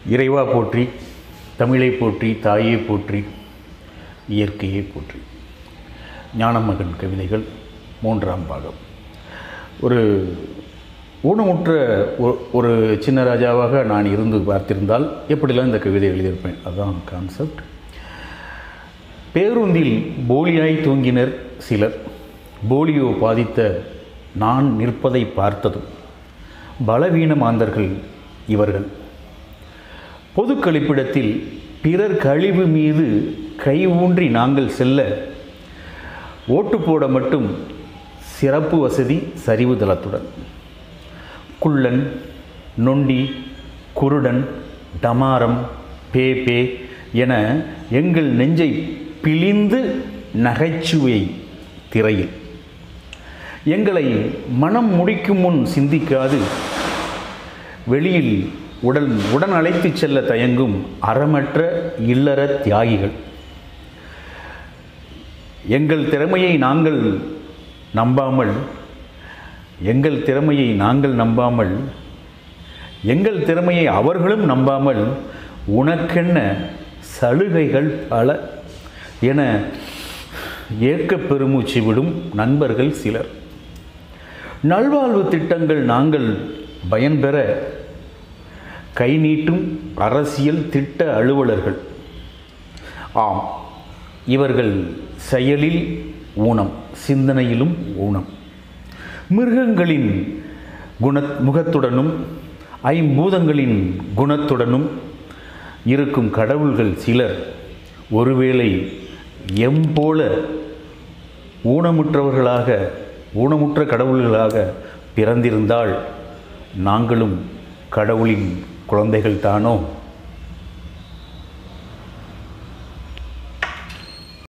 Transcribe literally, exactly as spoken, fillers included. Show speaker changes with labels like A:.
A: இறைவா போற்றி, தமிழை போற்றி, தாயை போற்றி, இயற்கையை போற்றி. ஞானமகன் கவிதைகள் மூன்றாம் பாகம். ஒரு ஊனமுற்ற ஒரு சின்ன ராஜாவாக நான் இருந்து பார்த்திருந்தால் எப்படிலாம் இந்த கவிதை எழுதியிருப்பேன். அதுதான் கான்செப்ட். பேருந்தில் போலியாய் தூங்கினர் சிலர். போலியோ பாதித்த நான் நிற்பதை பார்த்ததும் பலவீன மாந்தர்கள் இவர்கள். பொது கழிப்பிடத்தில் பிறர் கழிவு மீது கை ஊன்றி நாங்கள் செல்ல ஓட்டு போட மட்டும் சிறப்பு வசதி சரிவு தளத்துடன். குள்ளன், நொண்டி, குருடன், டமாரம், பே பே என எங்கள் நெஞ்சை பிழிந்து நகைச்சுவை திரையில் எங்களை மனம் முடிக்கும் முன் சிந்திக்காது வெளியில் உடல் உடன் அழைத்து செல்ல தயங்கும் அறமற்ற இல்லற தியாகிகள். எங்கள் திறமையை நாங்கள் நம்பாமல் எங்கள் திறமையை நாங்கள் நம்பாமல் எங்கள் திறமையை அவர்களும் நம்பாமல் உனக்கென்ன சலுகைகள் பல என ஏற்க பெருமூச்சு விடும் நண்பர்கள் சிலர். நல்வாழ்வு திட்டங்கள் நாங்கள் பயன்பெற கை நீட்டும் அரசியல் திட்ட அலுவலர்கள். ஆம், இவர்கள் செயலில் ஊனம், சிந்தனையிலும் ஊனம். மிருகங்களின் குண முகத்துடனும் ஐம்பூதங்களின் குணத்துடனும் இருக்கும் கடவுள்கள் சிலர் ஒருவேளை எம்போல ஊனமுற்றவர்களாக ஊனமுற்ற கடவுள்களாக பிறந்திருந்தால் நாங்களும் கடவுளின் குழந்தைகள் தானோ?